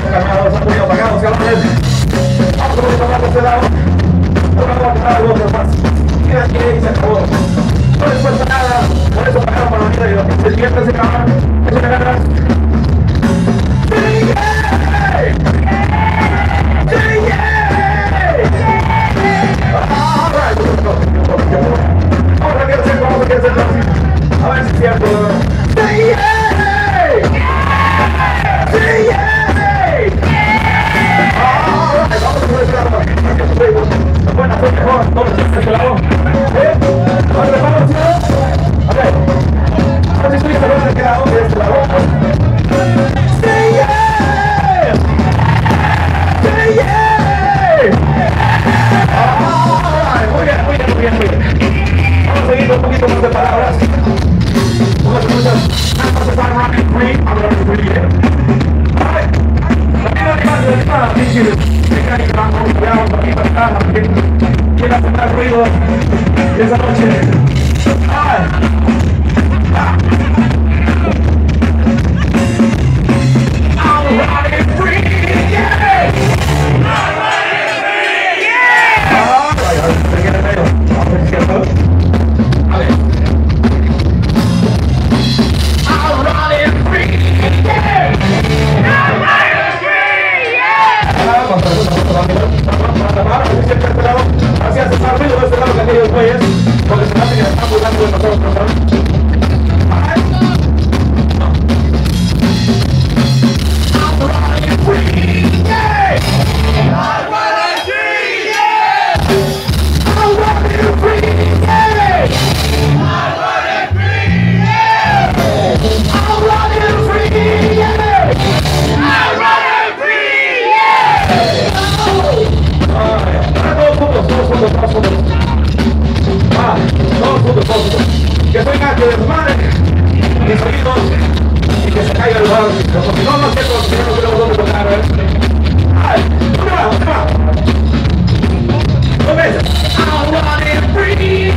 calmados, han venido apagados, cabrones. Vamos a tomar este lado. Una vuelta, algo de más. Queda aquí y se acabó. No les cuesta nada, por eso pagaron para la vida y los pinches dientes se acaban. Eso me ganas. Vamos a ver si a ver si es cierto. Bueno, fue mejor, todo se lado. ¿Dónde vamos? A ver. No sé si estoy de este lado, de este lado. Muy bien. Vamos a seguir un poquito más de palabras. Vamos a escuchar. I'm running free. Quiero hacer ruido esa noche. I'm running free, yeah! I'm running free, yeah! A ver. I'm running free, yeah! I'm running free, yeah! Así hace más ruido de este lado que aquellos güeyes, porque se me hace que me están burlando de nosotros, ¿no? Que venga, que desmadre mis oídos y que se caiga el lugar, porque no sé cómo si no tenemos dónde tocar, ¿eh? ¡Ay! ¿Dónde va? ¿Dónde va? ¿Dónde es? I'm running free!